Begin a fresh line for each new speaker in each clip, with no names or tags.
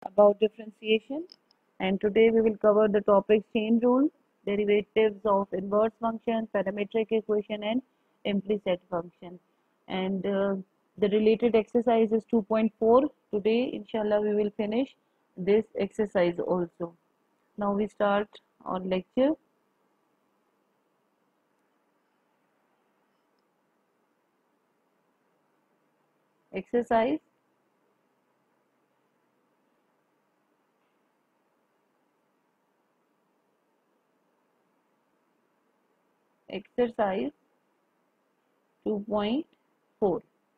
about differentiation, and today we will cover the topic chain rule, derivatives of inverse function, parametric equation and implicit function. And the related exercise is 2.4. Today inshallah we will finish this exercise also. Now we start our lecture. Exercise exercise 2.4.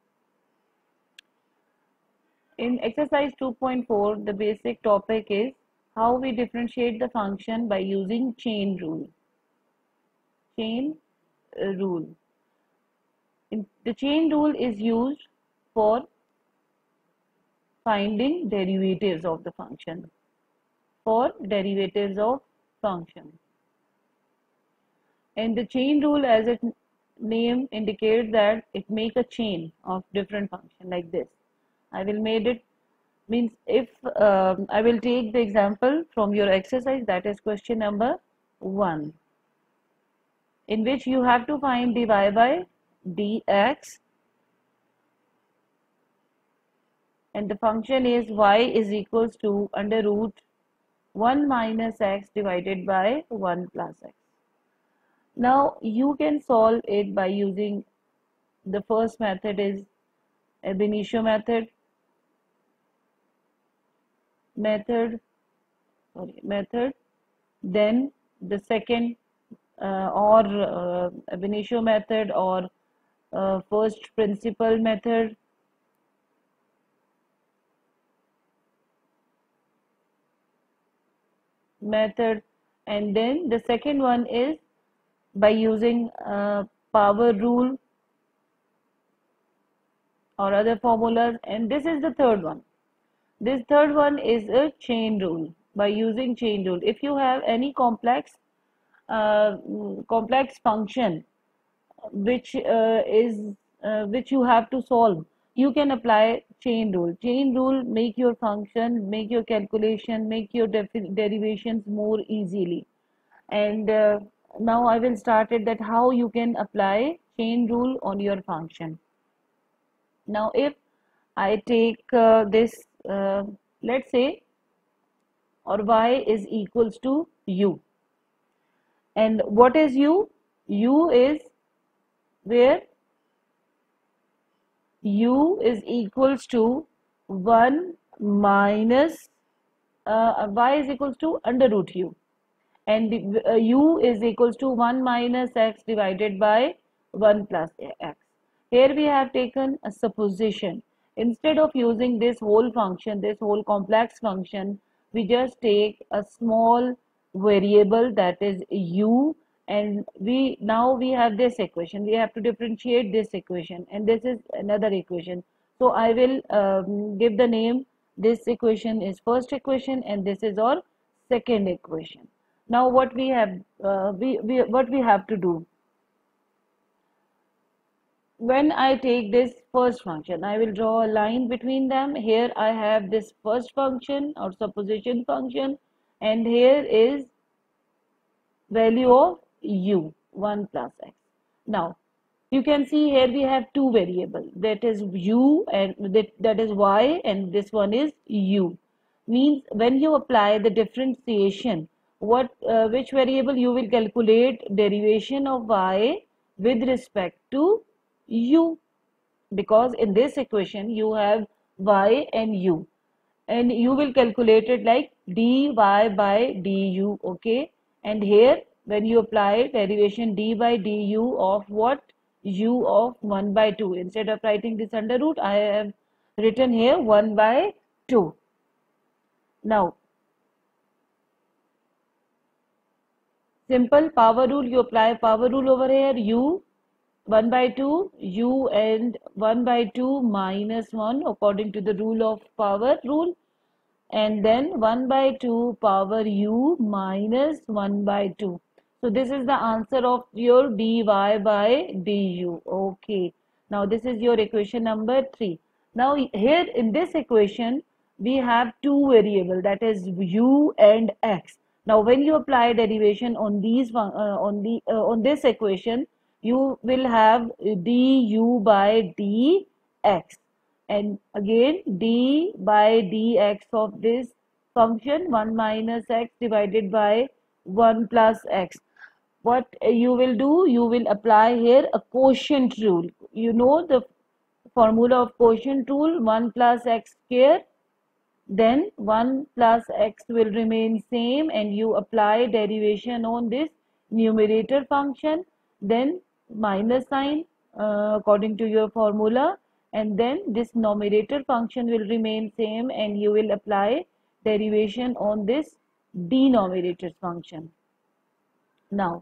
In exercise 2.4, the basic topic is how we differentiate the function by using chain rule. Chain rule. The chain rule is used for finding derivatives of the function. For derivatives of function. And the chain rule, as its name indicates, that it makes a chain of different functions like this. I will make it means if I will take the example from your exercise, that is question number 1, in which you have to find dy by dx, and the function is y is equals to under root 1 minus x divided by 1 plus x. Now you can solve it by using the first method is ab initio method. Then the second or ab initio method or first principle method. And then the second one is by using power rule or other formulas, and this is the third one. This third one is a chain rule, by using chain rule. If you have any complex function which you have to solve, you can apply chain rule. Chain rule make your function, make your calculation, make your derivations more easily. And now I will start it that how you can apply chain rule on your function. Now if I take this, let's say, or y is equals to u, and what is u? U is where u is equals to 1 minus y is equals to under root u, and u is equals to 1 minus x divided by 1 plus x. Here we have taken a supposition. Instead of using this whole function, this whole complex function, we just take a small variable, that is u, and now we have this equation. We have to differentiate this equation, and this is another equation. So I will give the name. This equation is first equation and this is our second equation. Now what we have what we have to do, when I take this first function, I will draw a line between them. Here I have this first function or supposition function, and here is value of u, 1 plus x. Now you can see here we have two variables, that is u and that is y, and this one is u. Means when you apply the differentiation, which variable you will calculate derivation of y with respect to u, because in this equation you have y and u, and you will calculate it like dy by du. Okay, and here when you apply derivation d by du of what? U of 1 by 2. Instead of writing this under root, I have written here 1 by 2. Now simple power rule, you apply power rule over here. U 1 by 2, u and 1 by 2 minus 1 according to the rule of power rule, and then 1 by 2 power u minus 1 by 2. So this is the answer of your dy by du. Okay, now this is your equation number 3. Now here in this equation we have two variable, that is u and x. Now when you apply derivation on these on this equation, you will have du by dx, and again d by dx of this function 1 minus x divided by 1 plus x. What you will do, you will apply here a quotient rule. You know the formula of quotient rule, 1 plus x square, then 1 plus x will remain same, and you apply derivation on this numerator function, then minus sign according to your formula, and then this numerator function will remain same, and you will apply derivation on this denominator function. Now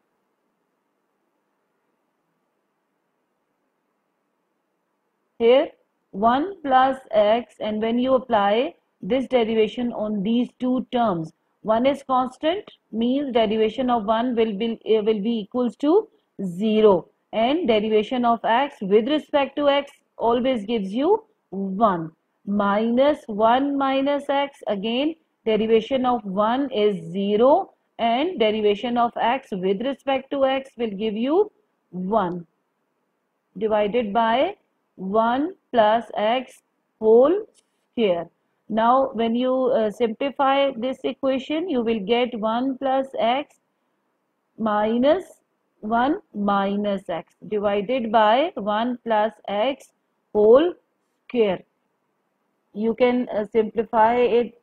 here 1 plus x, and when you apply this derivation on these two terms, one is constant, means derivation of 1 will be equals to 0, and derivation of x with respect to x always gives you 1. Minus 1 minus x, again derivation of 1 is 0, and derivation of x with respect to x will give you 1, divided by 1 plus x whole square. Now when you simplify this equation, you will get 1 plus x minus 1 minus x divided by 1 plus x whole square. You can simplify it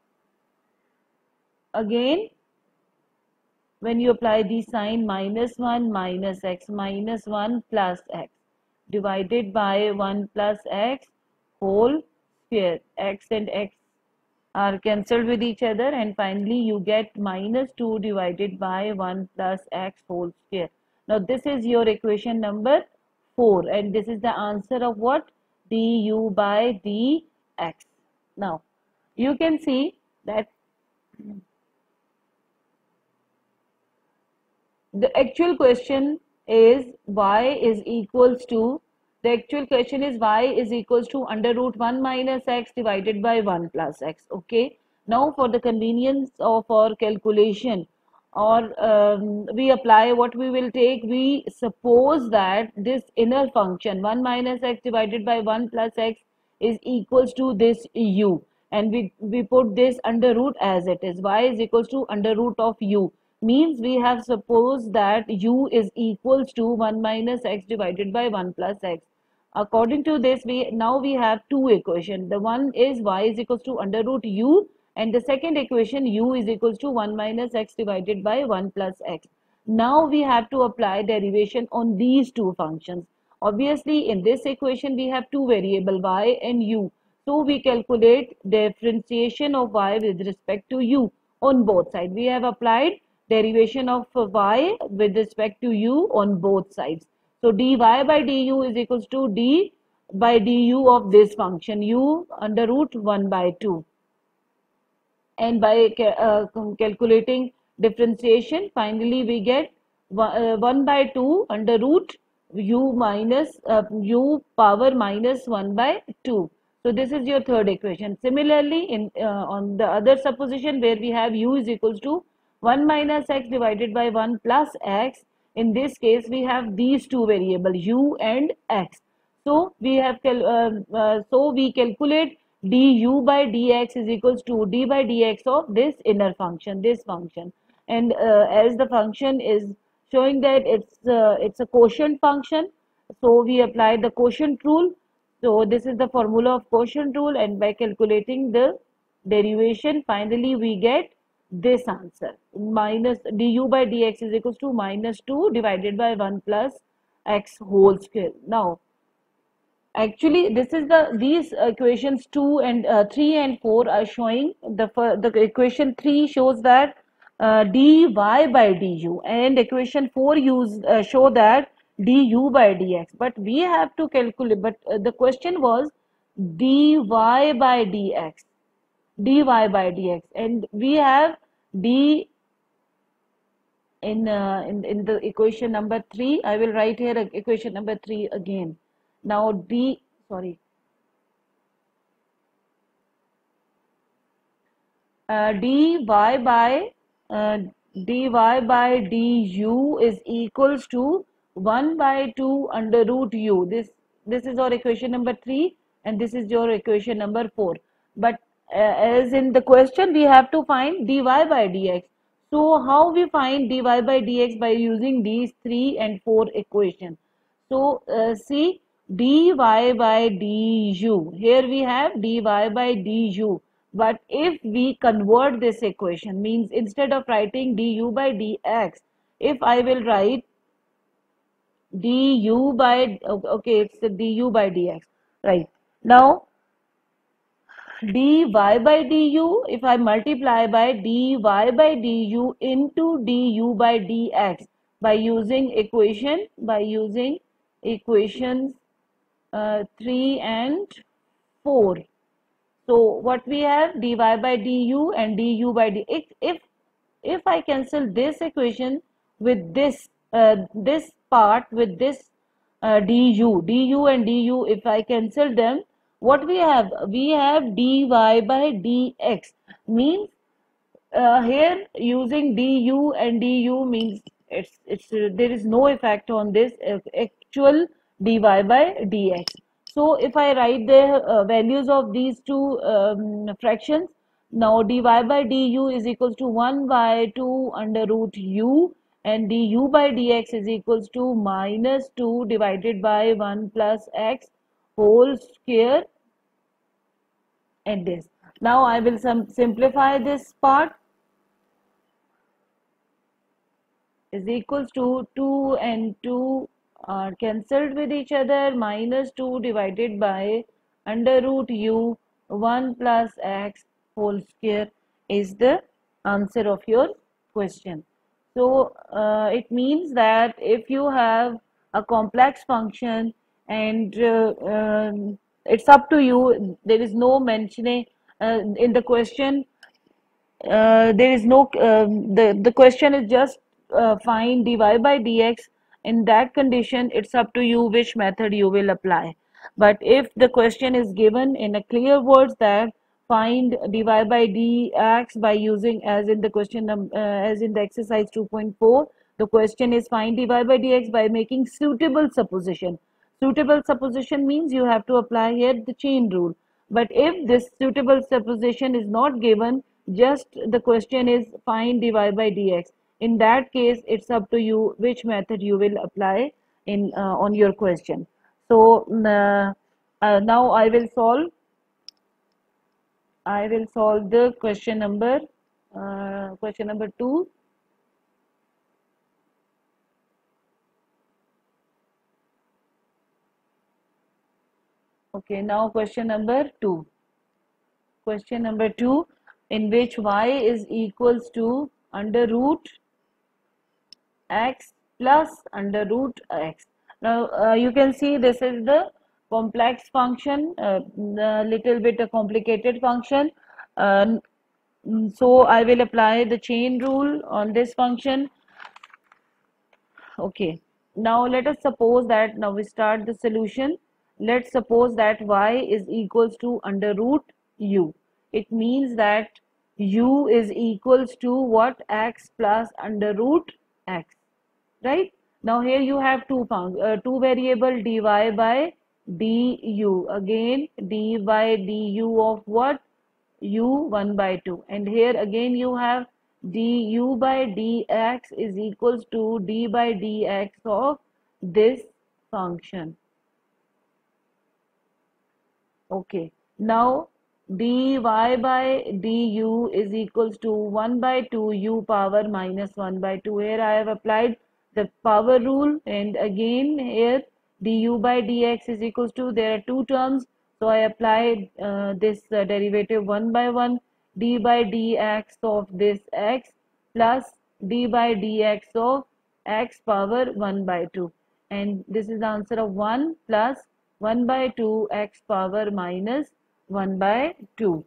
again. When you apply the sign, minus 1 minus x minus 1 plus x divided by 1 plus x whole square. X and x are cancelled with each other, and finally you get minus 2 divided by 1 plus x whole square. Now this is your equation number 4, and this is the answer of what? Du by dx. Now you can see that the actual question is y is equals to, the actual question is y is equals to under root 1 minus x divided by 1 plus x. Okay, now for the convenience of our calculation, or we apply what we will take, we suppose that this inner function 1 minus x divided by 1 plus x is equals to this u, and we put this under root as it is. Y is equals to under root of u, means we have supposed that u is equals to 1 minus x divided by 1 plus x. According to this, we have two equations. The one is y is equals to under root u, and the second equation u is equals to 1 minus x divided by 1 plus x. Now we have to apply derivation on these two functions. Obviously in this equation we have two variables y and u, so we calculate differentiation of y with respect to u on both sides. We have applied derivation of y with respect to u on both sides. So dy by du is equals to d by du of this function u under root 1 by 2. And by calculating differentiation, finally we get 1 by 2 under root u minus u power minus 1 by 2. So this is your third equation. Similarly, in on the other supposition where we have u is equals to 1 minus x divided by 1 plus x, in this case we have these two variables u and x. So we have we calculate du by dx is equals to d by dx of this inner function, this function, and as the function is showing that it's a quotient function, so we apply the quotient rule. So this is the formula of quotient rule, and by calculating the derivation, finally we get this answer, minus du by dx is equals to minus 2 divided by 1 plus x whole square. Now actually this is these equations 2 and 3 and 4 are showing, the equation 3 shows that dy by du, and equation 4 show that du by dx, but we have to calculate, but the question was dy by dx, and we have d in the equation number 3. I will write here equation number 3 again. Now dy by uh, dy by du is equals to 1 by 2 under root u. This is our equation number 3 and this is your equation number 4. But as in the question we have to find dy by dx. So how we find dy by dx? By using these 3 and 4 equations. So see dy by du. Here we have dy by du. But if we convert this equation, means instead of writing du by dx, if I will write du by, okay, it's the du by dx, right? Now dy by du, if I multiply by dy by du into du by dx by using equations 3 and 4. So what we have dy by du and du by dx. If I cancel this equation with this part with this du and du, if I cancel them, what we have? We have dy by dx, means here using du and du means it's there is no effect on this actual dy by dx. So if I write the values of these two fractions, now dy by du is equals to 1 by 2 under root u, and du by dx is equals to minus 2 divided by 1 plus x whole square, and this. Now I will simplify this part. Is equals to 2 and 2 are cancelled with each other, minus 2 divided by under root u 1 plus x whole square is the answer of your question. So it means that if you have a complex function and it's up to you, there is no mentioning in the question, there is no the question is just find dy by dx. In that condition it's up to you which method you will apply. But if the question is given in a clear words that find dy by dx by using, as in the question as in the exercise 2.4, the question is find dy by dx by making suitable supposition. Suitable supposition means you have to apply here the chain rule. But if this suitable supposition is not given, just the question is find dy by dx. In that case, it's up to you which method you will apply in on your question. So now I will solve the question number 2. Okay, now question number 2. Question number 2, in which y is equals to under root x plus under root x. Now you can see this is the complex function, a little bit a complicated function. So I will apply the chain rule on this function. Okay, now let us suppose that, now we start the solution. Let's suppose that y is equals to under root u. It means that u is equals to what? X plus under root x, right? Now here you have two variable dy by du, again d by du of what? U 1 by 2, and here again you have du by dx is equals to d by dx of this function. Okay, now dy by du is equals to 1 by 2 u power minus 1 by 2. Here I have applied the power rule, and again here du by dx is equals to, there are two terms, so I applied this derivative 1 by 1, d by dx of this x plus d by dx of x power 1 by 2, and this is the answer of 1 plus 1 by 2 x power minus 1 by 2.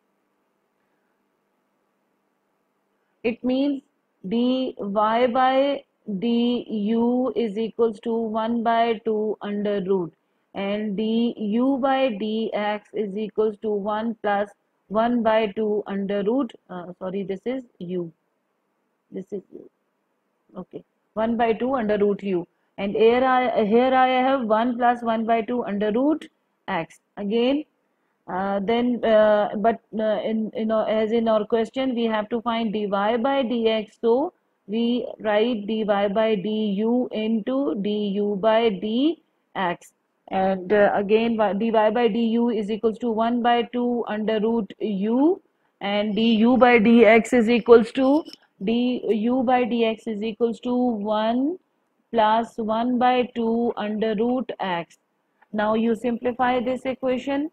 It means dy by du is equals to 1 by 2 under root, and du by dx is equals to 1 plus 1 by 2 under root, sorry, this is u, this is u, okay, 1 by 2 under root u, and here I have 1 plus 1 by 2 under root x again. Then but in as in our question we have to find dy by dx, so we write dy by du into du by dx, and again dy by du is equals to 1 by 2 under root u, and du by dx is equals to du by dx is equals to 1 plus 1 by 2 under root x. Now you simplify this equation.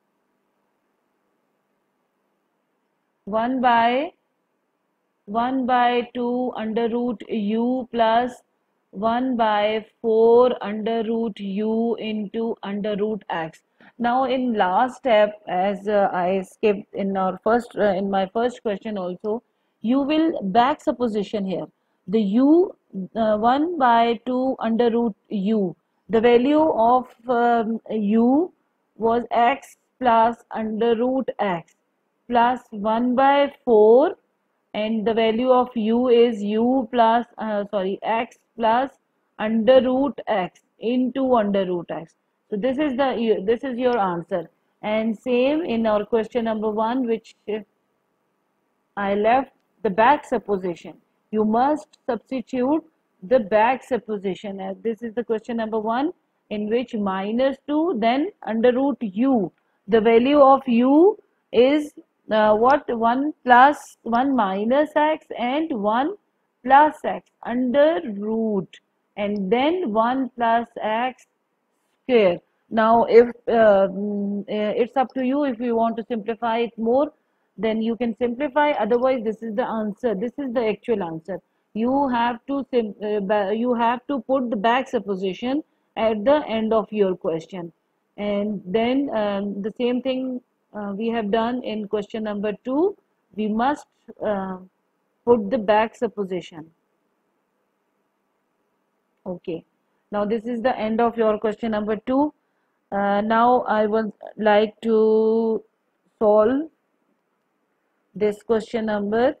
1 by 1 by 2 under root u plus 1 by 4 under root u into under root x. Now in last step, as I skipped in our first in my first question also, you will back supposition here. The u 1 by 2 under root u, the value of u was x plus under root x plus 1 by 4, and the value of u is u plus sorry, x plus under root x into under root x. So this is your answer, and same in our question number 1, which I left the back supposition. You must substitute the back supposition, as this is the question number 1, in which minus 2 then under root u. The value of u is what, 1 plus 1 minus x and 1 plus x under root, and then 1 plus x square. Now, if it's up to you, if you want to simplify it more, then you can simplify. Otherwise, this is the answer. This is the actual answer. You have to you have to put the back supposition at the end of your question, and then the same thing we have done in question number 2. We must uh, put the back supposition. Okay. Now this is the end of your question number 2. Now I would like to solve this question number.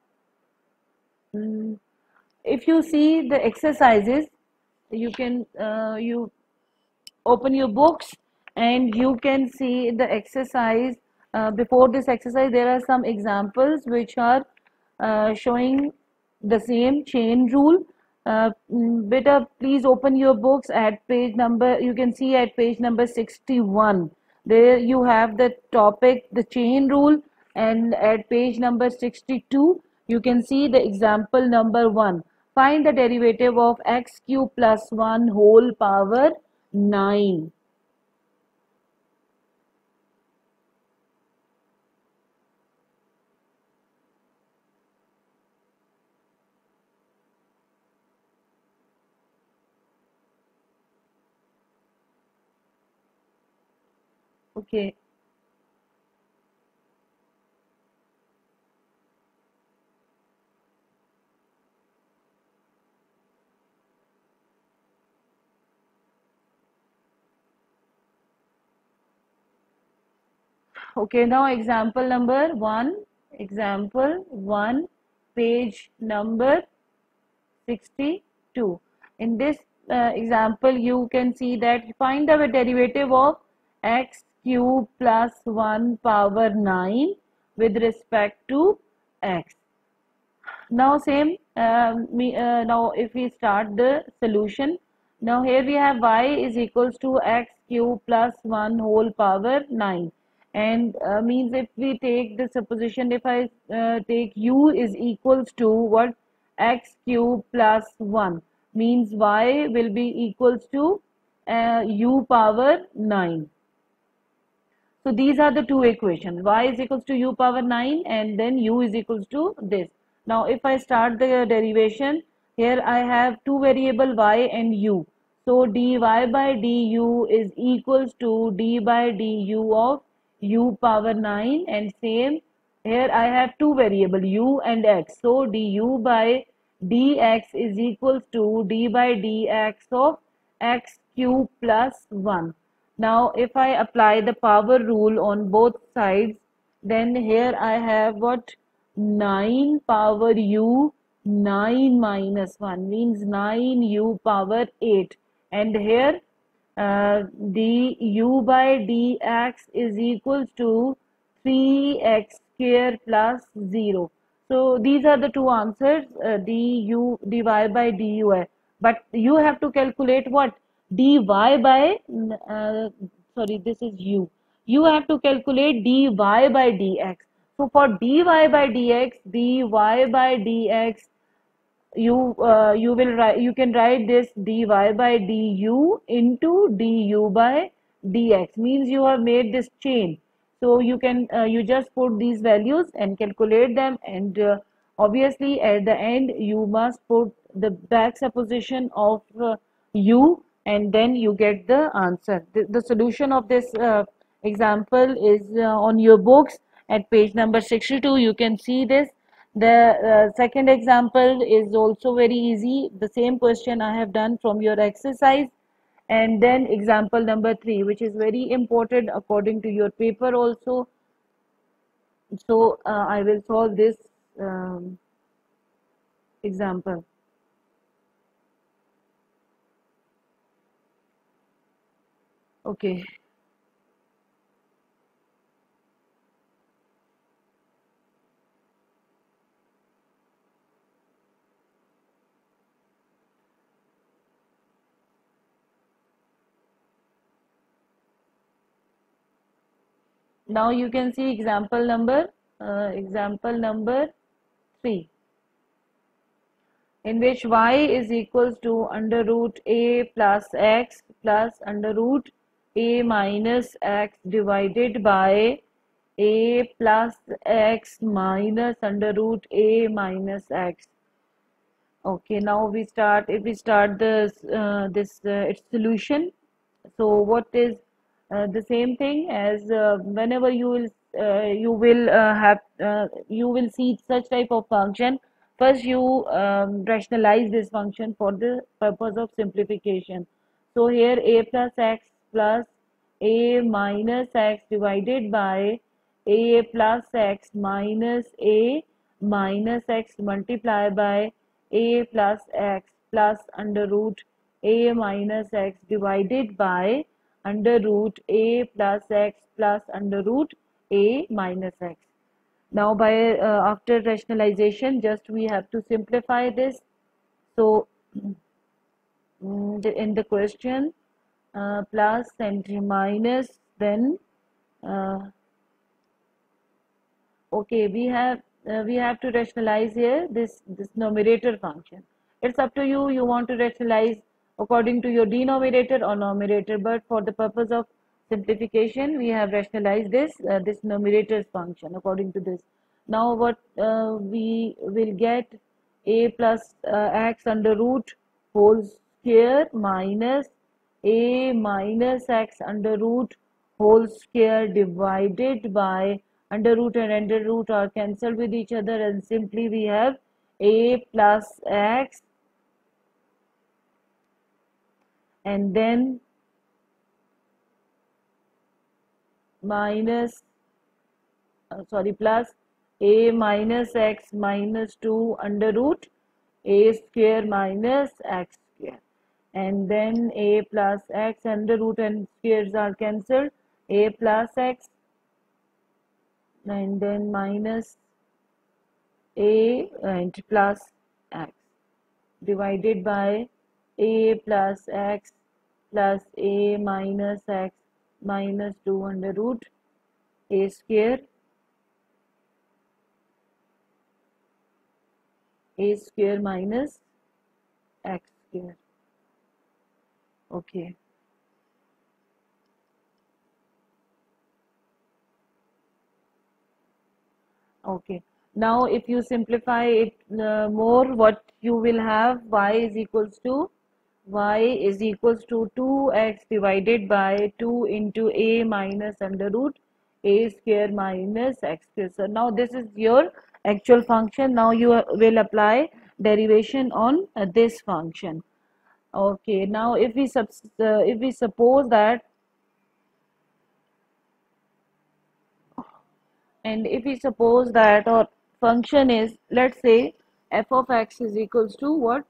Mm, if you see the exercises, you can you open your books and you can see the exercise. Before this exercise, there are some examples which are showing the same chain rule. Beta, please open your books at page number, you can see at page number 61. There you have the topic, the chain rule, and at page number 62, you can see the example number 1. Find the derivative of x cube plus 1 whole power 9. Okay. Okay, now example 1, page number 62. In this example, you can see that find the derivative of x cube plus 1 power 9 with respect to x. Now same now if we start the solution, now here we have y is equals to x cube plus 1 whole power 9, and means if we take the supposition, if I take u is equals to what, x cube plus 1, means y will be equals to u power 9. So these are the two equations. Y is equals to u power 9 and then u is equals to this. Now if I start the derivation, here I have two variable y and u. So dy by du is equals to d by du of u power 9, and same here I have two variable u and x. So du by dx is equals to d by dx of x cube plus 1. Now, if I apply the power rule on both sides, Then here I have what? 9 power u, 9 minus 1 means 9u power 8. And here du by dx is equals to 3x square plus 0. So these are the two answers, dy by dui. But you have to calculate what? dy by, sorry, this is u. You have to calculate dy by dx. So for dy by dx, dy by dx, you will write, you can write this dy by du into du by dx, means you have made this chain. So you can you just put these values and calculate them, and obviously at the end you must put the back supposition of u, and then you get the answer. The solution of this example is on your books at page number 62. You can see this. The second example is also very easy. The same question I have done from your exercise. And then example number 3, which is very important according to your paper also. So I will solve this example. Okay. Now you can see example number 3, in which y is equals to under root a plus x plus under root a minus x divided by a plus x minus under root a minus x. Okay, now we start. If we start this its solution, so what is the same thing as whenever you will see such type of function. First, you rationalize this function for the purpose of simplification. So here a plus x plus a minus x divided by a plus x minus a minus x multiply by a plus x plus under root a minus x divided by under root a plus x plus under root a minus x. Now by after rationalization, just we have to simplify this. So in the question, plus and minus, then uh, okay, we have to rationalize here this numerator function. It's up to you. You want to rationalize according to your denominator or numerator, but for the purpose of simplification, we have rationalized this numerator's function according to this. Now what we will get, a plus x under root whole square minus a minus x under root whole square divided by under root and under root are cancelled with each other, and simply we have a plus x and then minus plus a minus x minus 2 under root a square minus x square, and then a plus x under root and squares are cancelled, a plus x and then minus a and plus x divided by a plus x plus a minus x minus 2 under root a square minus x square. Okay. Okay. Now if you simplify it more, what you will have, y is equals to 2x divided by 2 into a minus under root a square minus x square. So now this is your actual function. Now you will apply derivation on this function. Okay. Now if we suppose that And if we suppose that our function is, let's say, f of x is equals to what?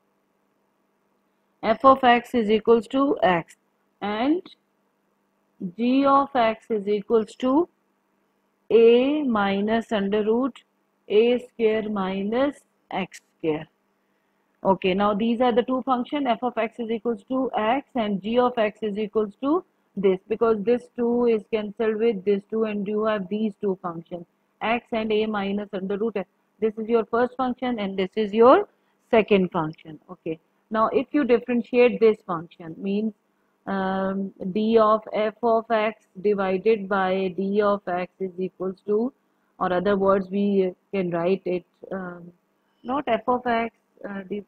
F of x is equals to x, and g of x is equals to a minus under root a square minus x square. Okay, now these are the two functions. F of x is equals to x and g of x is equals to this, because this 2 is cancelled with this 2 and you have these two functions, x and a minus under root x. This is your first function and this is your second function. Okay, now if you differentiate this function, means d of f of x divided by d of x is equals to, or other words we can write it, not f of x, the,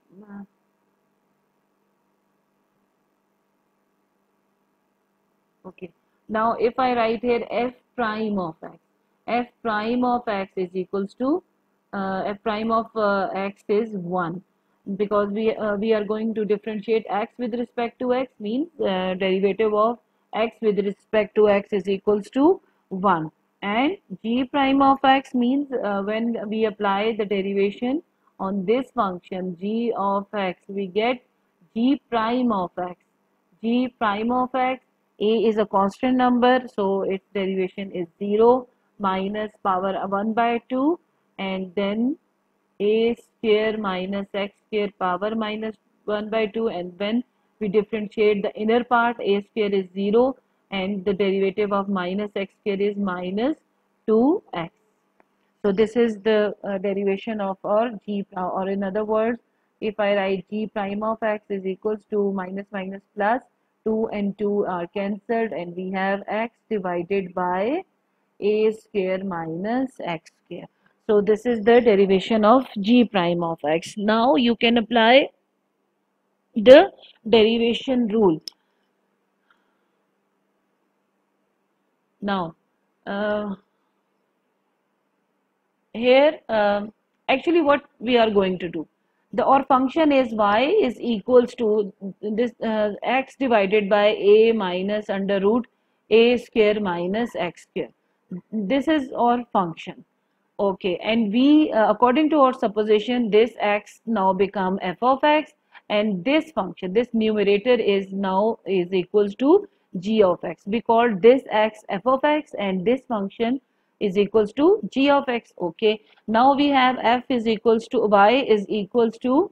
okay. Now if I write here f prime of x, f prime of x is equals to, f prime of x is 1, because we are going to differentiate x with respect to x, means derivative of x with respect to x is equals to 1, and g prime of x means when we apply the derivation on this function g of x, we get g prime of x. G prime of x, a is a constant number, so its derivation is 0 minus power 1 by 2, and then a square minus x square power minus 1 by 2, and when we differentiate the inner part, a square is 0 and the derivative of minus x square is minus 2x. So this is the derivation of our g, or in other words, if I write g prime of x is equals to minus minus plus, 2 and 2 are cancelled and we have x divided by a square minus x square. So this is the derivation of g prime of x. Now you can apply the derivation rule. Now, here actually what we are going to do, the our function is y is equals to this x divided by a minus under root a square minus x square. This is our function. Okay, and we according to our supposition, this x now become f of x, and this function, this numerator is now is equals to g of x. We call this x f of x and this function is equals to g of x. Okay, now we have f is equals to y is equals to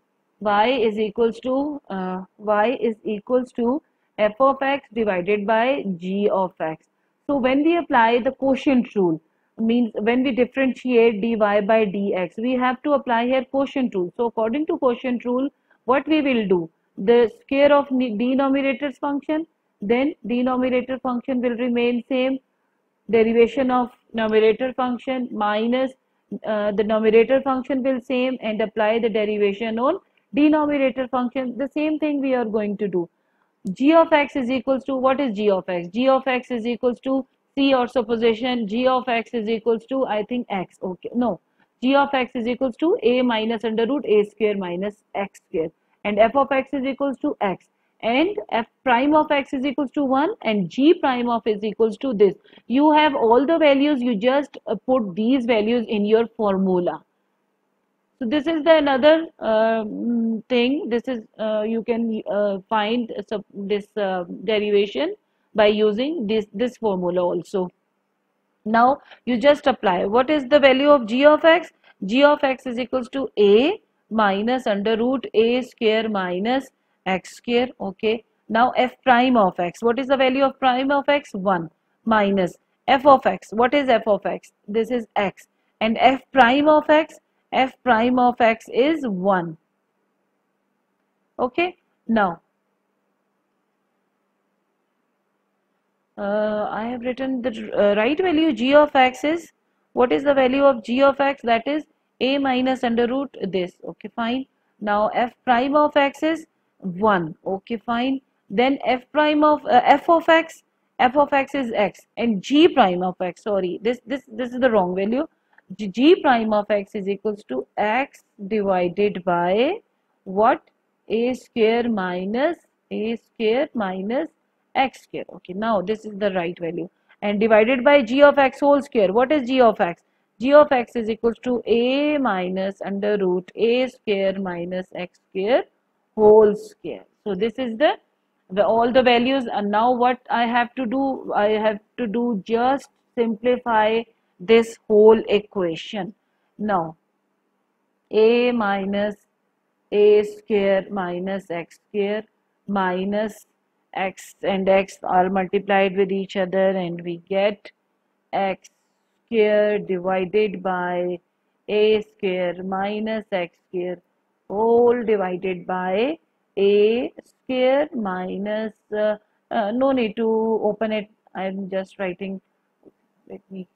y is equals to f of x divided by g of x. So when we apply the quotient rule, means when we differentiate dy by dx, we have to apply here quotient rule. So according to quotient rule, what we will do, the square of denominator's function, then denominator function will remain same, derivation of numerator function minus the numerator function will same, and apply the derivation on denominator function. The same thing we are going to do. G of x is equals to, what is g of x? G of x is equals to, C or supposition, g of x is equals to, I think x. Okay, no, g of x is equals to a minus under root a square minus x square, and f of x is equals to x, and f prime of x is equals to 1 and g prime of is equals to this. You have all the values, you just put these values in your formula. So this is the another thing. This is you can find this derivation by using this formula also. Now you just apply. What is the value of g of x? G of x is equals to a minus under root a square minus x square. Okay. Now f prime of x. What is the value of prime of x? 1 minus f of x. What is f of x? This is x. And f prime of x? F prime of x is 1. Okay. Now I have written the right value. G of x is, what is the value of g of x? That is a minus under root this. Okay, fine. Now f prime of x is 1. Okay, fine. Then f prime of f of x, f of x is x, and g prime of x, sorry, this is the wrong value. G prime of x is equals to x divided by what? A square minus x square. Okay, now this is the right value. and divided by g of x whole square. What is g of x? G of x is equals to a minus under root a square minus x square whole square. So this is the all the values, and now what I have to do? I have to do just simplify this whole equation. Now a minus a square minus x square minus x and x are multiplied with each other, and we get x square divided by a square minus x square whole divided by a square minus no need to open it, I'm just writing, let me,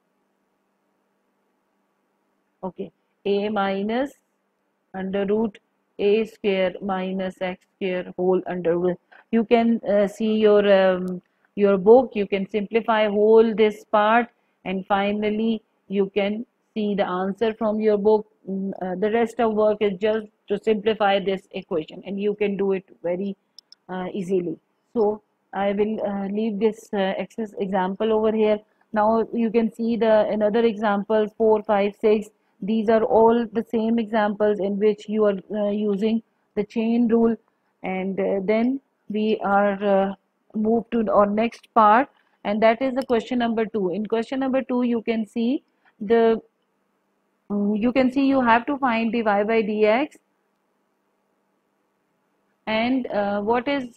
okay, a minus under root a square minus x square whole under root. You can see your book, you can simplify whole this part, and finally you can see the answer from your book. The rest of work is just to simplify this equation, and you can do it very easily. So I will leave this excess example over here. Now you can see the another examples 4, 5, 6. These are all the same examples in which you are using the chain rule, and then we are moved to our next part, and that is the question number 2. In question number 2, you can see the you have to find dy by dx, and what is,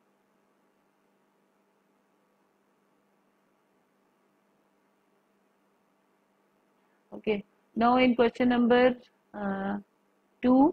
okay, now in uh, 2,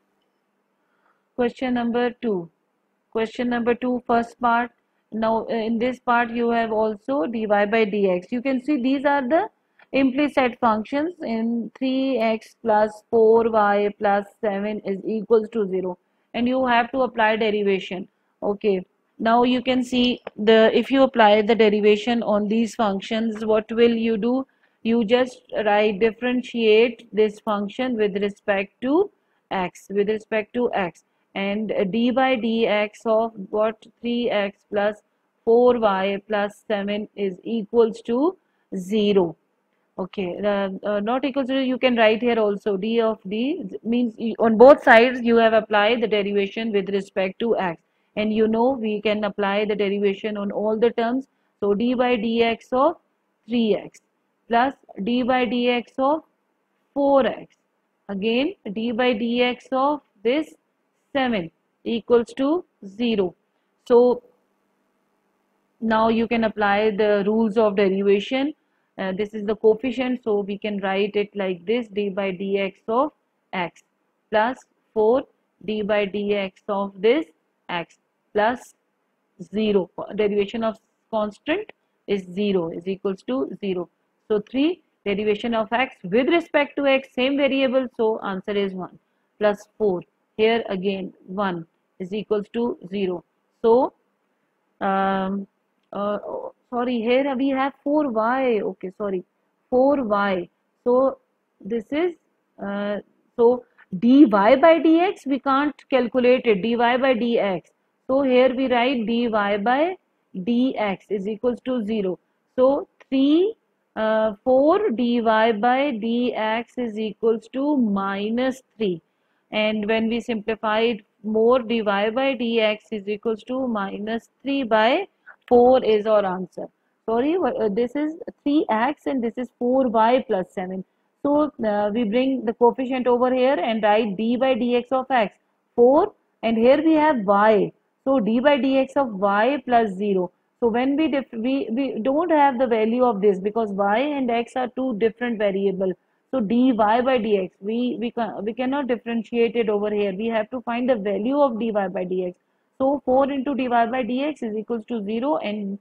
question number 2, question number 2 first part. Now in this part you have also dy by dx. You can see these are the implicit functions in 3x plus 4y plus 7 is equals to 0, and you have to apply derivation. Okay, now you can see the, if you apply the derivation on these functions, what will you do? You just write differentiate this function with respect to x, and d by dx of what, 3x plus 4y plus 7 is equals to 0. Okay, not equals to, you can write here also d of d means on both sides you have applied the derivation with respect to x, and you know we can apply the derivation on all the terms. So d by dx of 3x plus d by dx of 4x, again d by dx of this 7 equals to 0. So now you can apply the rules of derivation. This is the coefficient, so we can write it like this, d by dx of x plus 4 d by dx of this x plus 0. Derivation of constant is 0 is equals to 0. So 3 derivation of x with respect to x, same variable, so answer is 1, plus 4 here again 1 is equals to 0. So um, sorry, here we have 4y, okay, sorry, 4y. So this is uh, so dy by dx we can't calculate it, dy by dx. So here we write dy by dx is equals to 0. So 4 dy by dx is equals to minus 3, and when we simplify it more, dy by dx is equals to minus 3 by 4 is our answer. Sorry, this is 3x and this is 4y plus 7. So we bring the coefficient over here and write d by dx of x 4, and here we have y. So d by dx of y plus 0. So when we don't have the value of this because y and x are two different variables. So dy by dx, we cannot differentiate it over here. We have to find the value of dy by dx. So 4 into dy by dx is equals to 0, and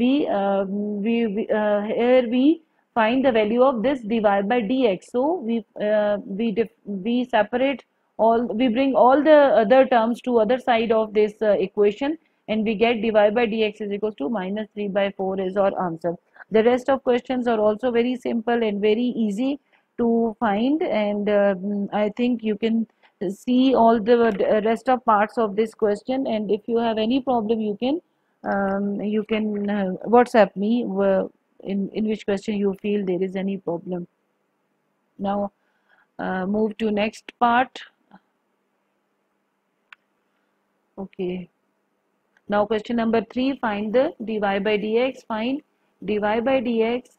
here we find the value of this dy by dx. So we separate all, we bring all the other terms to other side of this equation, and we get dy by dx is equals to minus 3 by 4 is our answer. The rest of questions are also very simple and very easy to find, and I think you can see all the rest of parts of this question, and if you have any problem you can You can WhatsApp me in which question you feel there is any problem. Now move to next part. Okay. Now question number 3, find the dy by dx. Find dy by dx.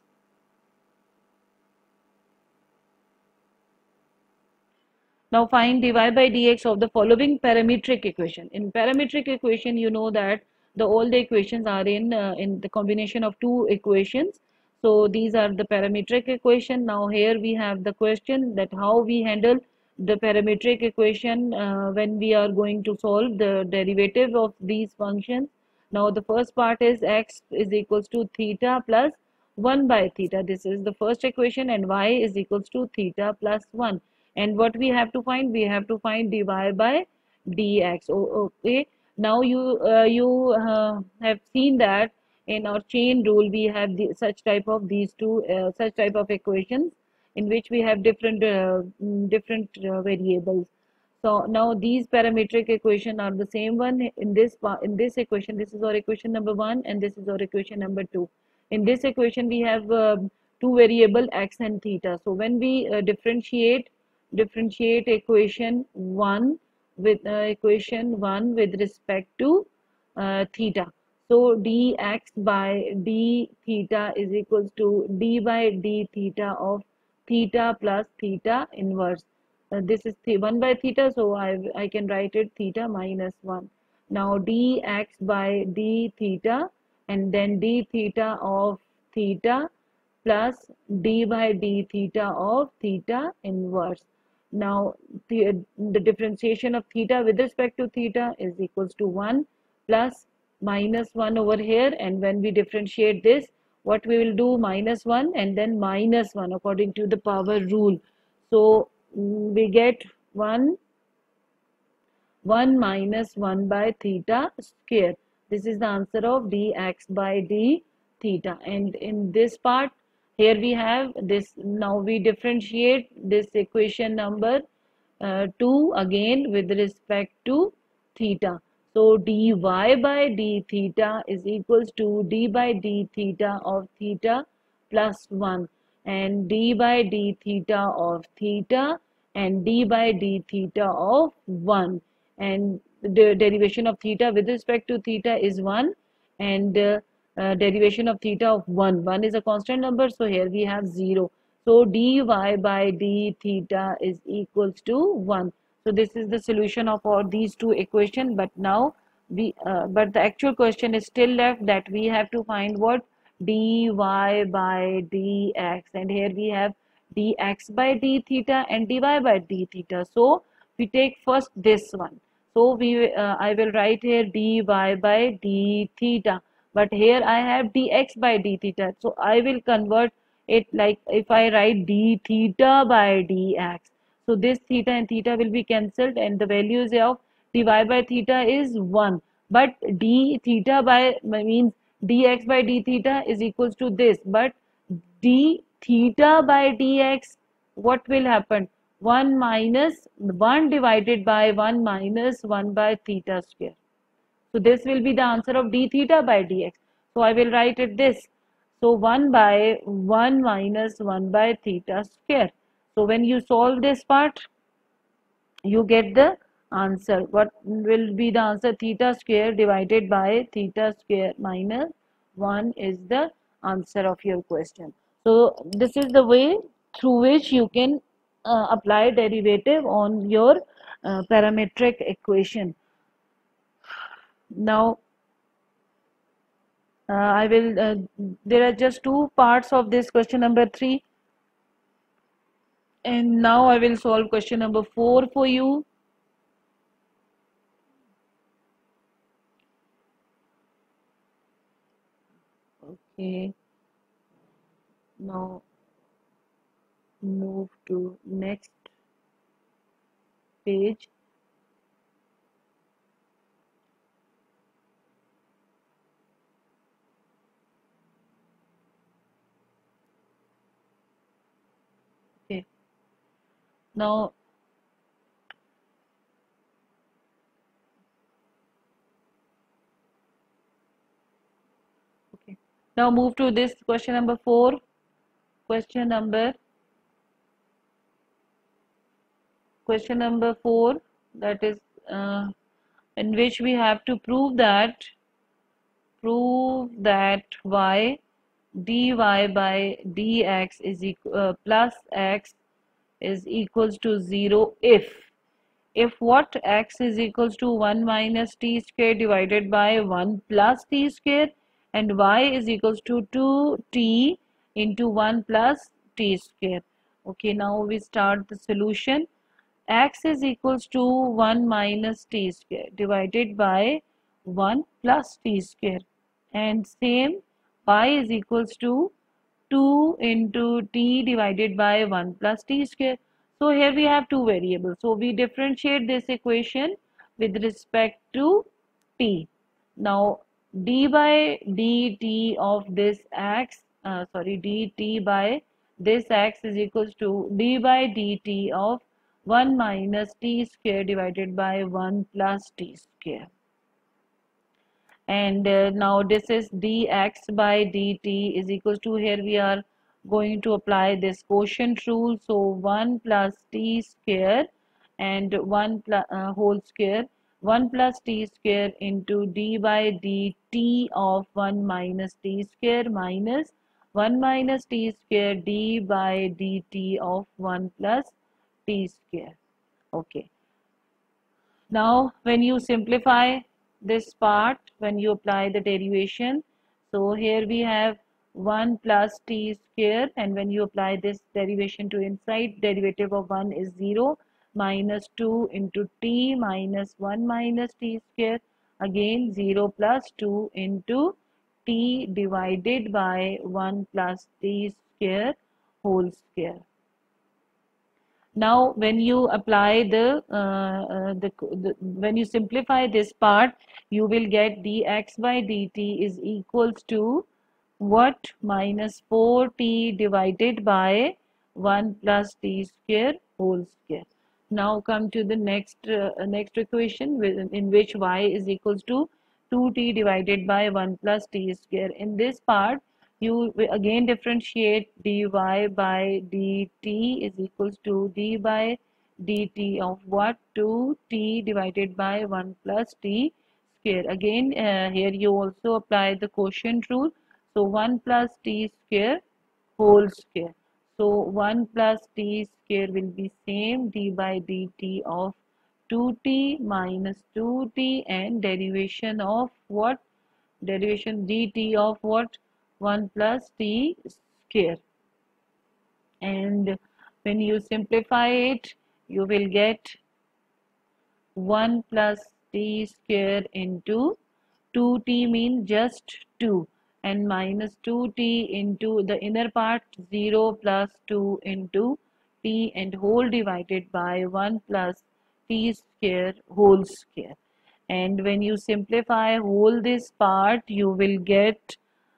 Now find dy by dx of the following parametric equation. In parametric equation, you know that all the equations are in the combination of two equations. So these are the parametric equation. Now here we have the question that how we handle the parametric equation when we are going to solve the derivative of these functions. Now the first part is x is equals to theta plus 1 by theta. This is the first equation, and y is equals to theta plus 1. And what we have to find? We have to find dy by dx. Okay. Now you have seen that in our chain rule we have such type of these two such type of equations in which we have different variables. So now these parametric equation are the same one in this equation. This is our equation number 1 and this is our equation number 2. In this equation we have two variable x and theta. So when we differentiate equation 1 with respect to theta. So dx by d theta is equals to d by d theta of theta plus theta inverse. This is 1 by theta, so I can write it theta minus 1. Now dx by d theta and then d theta of theta plus d by d theta of theta inverse. Now the differentiation of theta with respect to theta is equals to 1 plus minus 1 over here, and when we differentiate this, what we will do, minus 1 and then minus 1 according to the power rule. So we get 1 minus 1 by theta square. This is the answer of dx by d theta. And in this part, here we have this. Now we differentiate this equation number 2 again with respect to theta. So dy by d theta is equals to d by d theta of theta plus 1 and d by d theta of theta and d by d theta of 1, and the derivation of theta with respect to theta is 1, and derivation of theta of 1 is a constant number, so here we have 0. So dy by d theta is equals to 1. So this is the solution of all these two equations. But now but the actual question is still left, that we have to find what? Dy by dx, and here we have dx by d theta and dy by d theta. So we take first this one. So I will write here dy by d theta, but here I have dx by d theta. So I will convert it like if I write d theta by dx. So this theta and theta will be cancelled, and the values of dy by theta is 1. But d theta by means dx by d theta is equals to this. But d theta by dx, what will happen? 1 minus 1 divided by 1 minus 1 by theta square. So this will be the answer of d theta by dx. So I will write it this. So 1 by 1 minus 1 by theta square. So when you solve this part, you get the answer. What will be the answer? Theta square divided by theta square minus 1 is the answer of your question. So this is the way through which you can apply derivative on your parametric equation. Now I will there are just two parts of this question number 3, and now I will solve question number 4 for you. Okay, now move to next page. Okay, now Now move to this question number 4. Question number 4, that is in which we have to prove that y dy by dx is plus x is equals to 0 if what x is equals to 1 minus t square divided by 1 plus t square and y is equals to 2t into 1 plus t square. Okay, now we start the solution. X is equals to 1 minus t square divided by 1 plus t square, and same y is equals to 2 into t divided by 1 plus t square. So here we have two variables. So we differentiate this equation with respect to t. Now d by dt of this x, dt by this x is equals to d by dt of 1 minus t square divided by 1 plus t square. And now this is dx by dt is equals to, here we are going to apply this quotient rule. So 1 plus t square and 1 plus whole square, 1 plus t square into d by dt of 1 minus t square minus 1 minus t square d by dt of 1 plus t square. Okay. Now, when you simplify this part, when you apply the derivation, so here we have 1 plus t square, and when you apply this derivation to inside, derivative of 1 is 0, minus 2 into t minus 1 minus t square, again 0 plus 2 into t divided by 1 plus t square whole square. Now, when you apply when you simplify this part, you will get dx by dt is equals to what? Minus 4t divided by 1 plus t square whole square. Now come to the next equation in which y is equals to 2t divided by 1 plus t square. In this part, you will again differentiate dy by dt is equals to d by dt of what? 2t divided by 1 plus t square. Again, here you also apply the quotient rule. So 1 plus t square whole square. So 1 plus t square will be same d by dt of 2t minus 2t and derivation of what? Derivation dt of what? 1 plus t square. And when you simplify it, you will get 1 plus t square into 2t means just 2 and minus 2t into the inner part 0 plus 2 into t and whole divided by 1 plus t square whole square. And when you simplify whole this part, you will get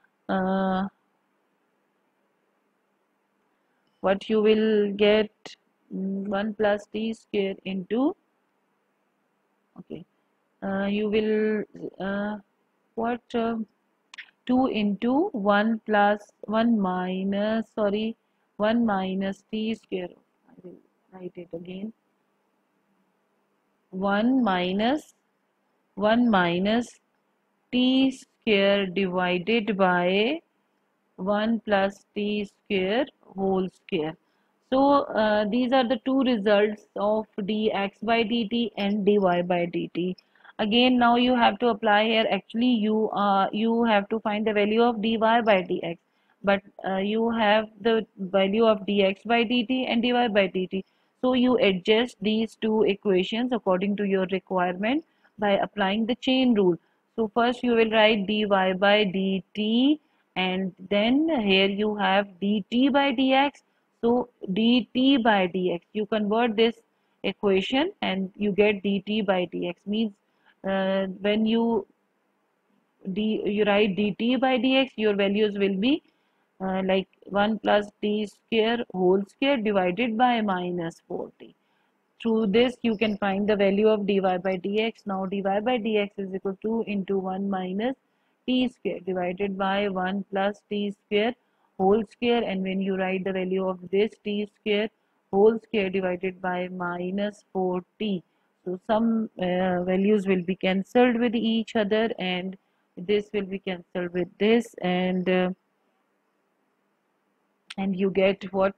what you will get 1 plus t square into, okay, you will what 2 into 1 plus 1 minus 1 minus t square. I will write it again. 1 minus t square divided by 1 plus t square whole square. So these are the two results of dx by dt and dy by dt. Again, now you have to apply here. Actually, you have to find the value of dy by dx, but you have the value of dx by dt and dy by dt. So you adjust these two equations according to your requirement by applying the chain rule. So first you will write dy by dt, and then here you have dt by dx. So dt by dx, you convert this equation and you get dt by dx, means when you write dt by dx, your values will be like 1 plus t square whole square divided by minus 4t. Through this you can find the value of dy by dx. Now dy by dx is equal to 2 into 1 minus t square divided by 1 plus t square whole square, and when you write the value of this t square whole square divided by minus 4t. So some values will be cancelled with each other, and this will be cancelled with this, and you get what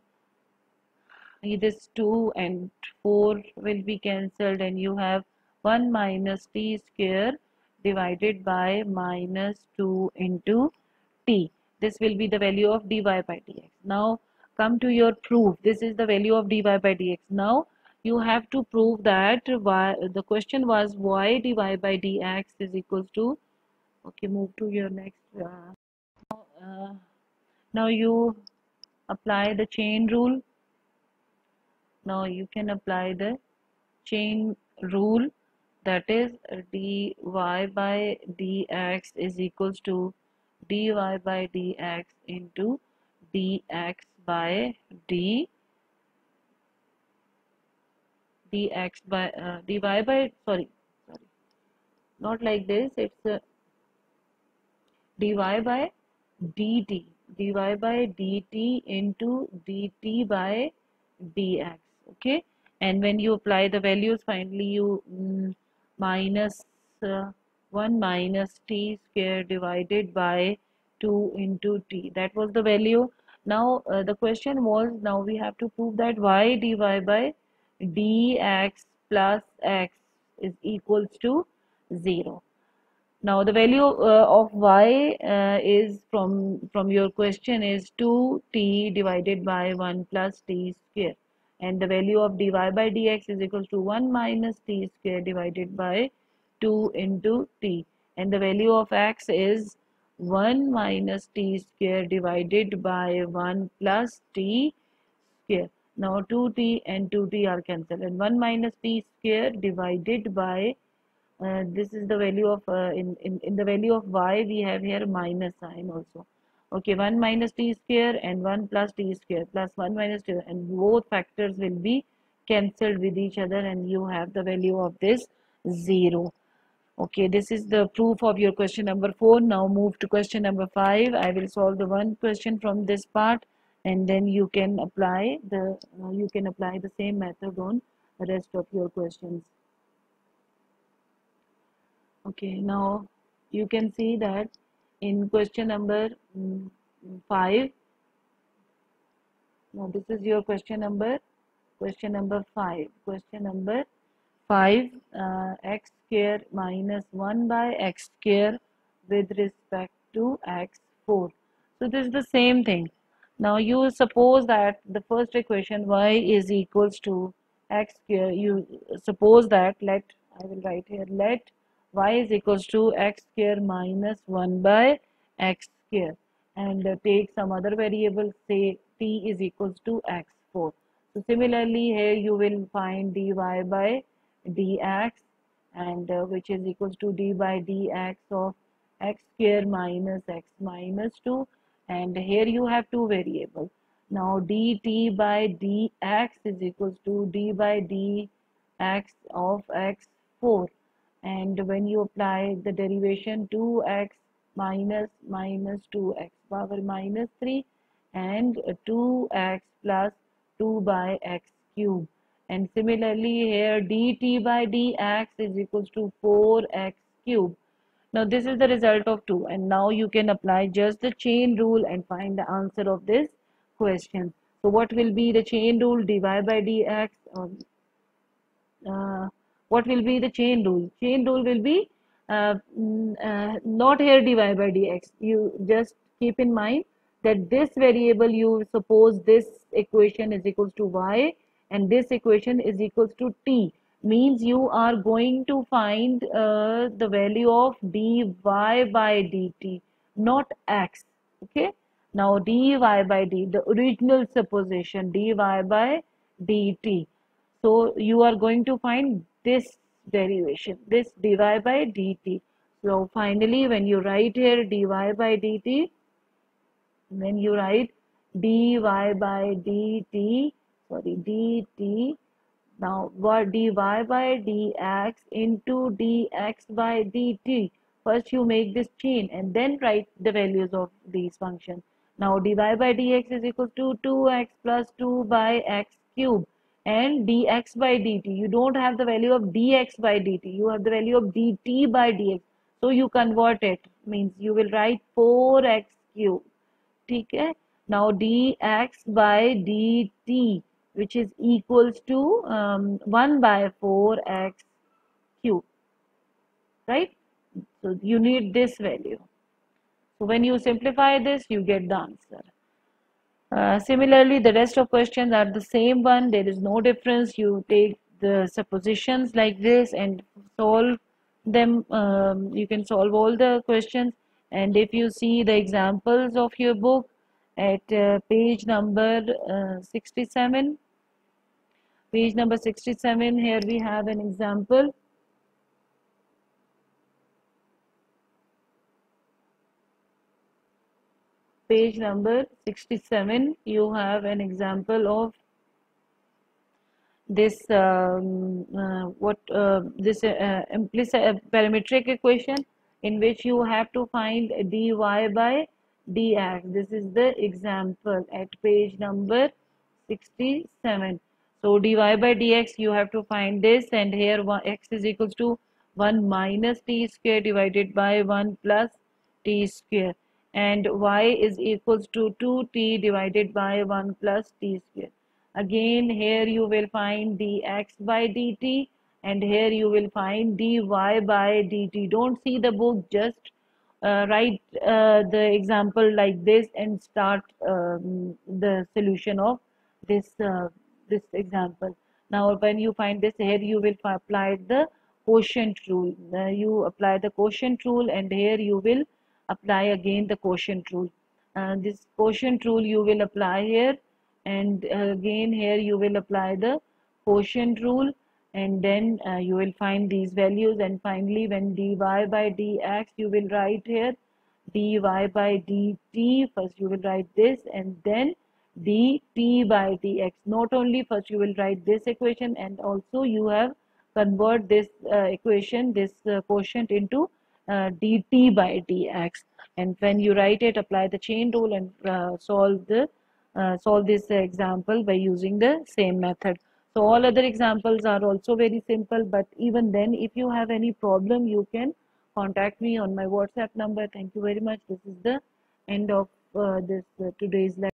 this 2 and 4 will be cancelled, and you have 1 minus t square divided by minus 2 into t. This will be the value of dy by dx. Now come to your proof. This is the value of dy by dx. Now you have to prove that y, the question was why dy by dx is equals to, okay, move to your next. Uh, Now you apply the chain rule. Now you can apply the chain rule, that is dy by dx is equals to dy by dx into dx by dx by dy by, sorry, not like this, it's dy by dt, dy by dt into dt by dx. Okay, and when you apply the values, finally you minus uh, 1 minus t square divided by 2 into t, that was the value. Now the question was, now we have to prove that y dy by dx plus x is equals to 0. Now the value of y is from your question is 2t divided by 1 plus t square, and the value of dy by dx is equals to 1 minus t square divided by 2 into t, and the value of x is 1 minus t square divided by 1 plus t square. Now 2t and 2t are cancelled, and 1 minus t square divided by this is the value of in the value of y we have here minus sign also. Okay, 1 minus t square and 1 plus t square plus 1 minus t, and both factors will be cancelled with each other, and you have the value of this 0. Okay, this is the proof of your question number 4. Now move to question number 5. I will solve the one question from this part, and then you can apply the same method on the rest of your questions. Okay, now you can see that in question number 5, now this is your question number 5. Question number 5, x square minus 1 by x square with respect to x4. So this is the same thing. Now you suppose that the first equation y is equals to x square. You suppose that I will write here, let y is equals to x square minus 1 by x square, and take some other variable, say t is equals to x4. So similarly here you will find dy by dx, and which is equals to d by dx of x square minus x minus 2, and here you have two variables. Now dt by dx is equals to d by dx of x4, and when you apply the derivation 2x minus minus 2x power minus 3 and 2x plus 2 by x cube, and similarly here dt by dx is equals to 4x cube. Now this is the result of 2, and now you can apply just the chain rule and find the answer of this question. So what will be the chain rule? Dy by dx, uh, what will be the chain rule? Chain rule will be not here dy by dx. You just keep in mind that this variable, you suppose this equation is equals to y and this equation is equals to t, means you are going to find the value of dy by dt, not x. Okay, now dy by d, the original supposition dy by dt, so you are going to find this derivation, this dy by dt. So finally, when you write here dy by dt, when you write dy by dt, sorry, dt, now what dy by dx into dx by dt. first you make this chain and then write the values of these functions. Now dy by dx is equal to 2x plus 2 by x cube, and dx by dt. You don't have the value of dx by dt. You have the value of dt by dx. So you convert it, means you will write 4x cube. ठीक है. Now dx by dt, which is equals to 1 by 4x cube, right? So you need this value. So when you simplify this, you get the answer. Similarly, the rest of questions are the same one. There is no difference. You take the suppositions like this and solve them. You can solve all the questions. And if you see the examples of your book at page number 67, here we have an example. Page number 67, you have an example of this implicit parametric equation in which you have to find dy by dx. This is the example at page number 67. So dy by dx, you have to find this, and here x is equals to 1 minus t square divided by 1 plus t square, and y is equals to 2t divided by 1 plus t square. Again, here you will find dx by dt, and here you will find dy by dt. Don't see the book, just write the example like this and start the solution of this example. Now when you find this, here you will apply the quotient rule. You apply the quotient rule, and here you will apply again the quotient rule. This quotient rule you will apply here, and again here you will apply the quotient rule, and then you will find these values, and finally when dy by dx, you will write here dy by dt. First you will write this, and then dt by dx. Not only first you will write this equation, and also you have convert this equation, this quotient, into dt by dx. And when you write it, apply the chain rule and solve this example by using the same method. So all other examples are also very simple, but even then, if you have any problem, you can contact me on my WhatsApp number. Thank you very much. This is the end of this today's lecture.